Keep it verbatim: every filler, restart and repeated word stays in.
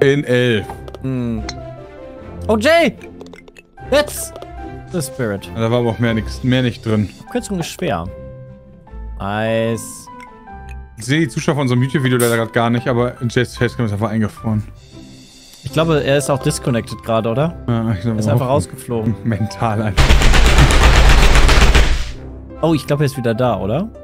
In L. Hm. Oh, Jay! Jetzt! The Spirit. Da war aber auch mehr, nix, mehr nicht drin. Abkürzung ist schwer. Nice. Ich sehe die Zuschauer von unserem YouTube-Video leider gerade gar nicht, aber Jays Facecam ist einfach eingefroren. Ich glaube, er ist auch disconnected gerade, oder? Ja, ich er ist einfach rausgeflogen. Mental einfach. Oh, ich glaube, er ist wieder da, oder?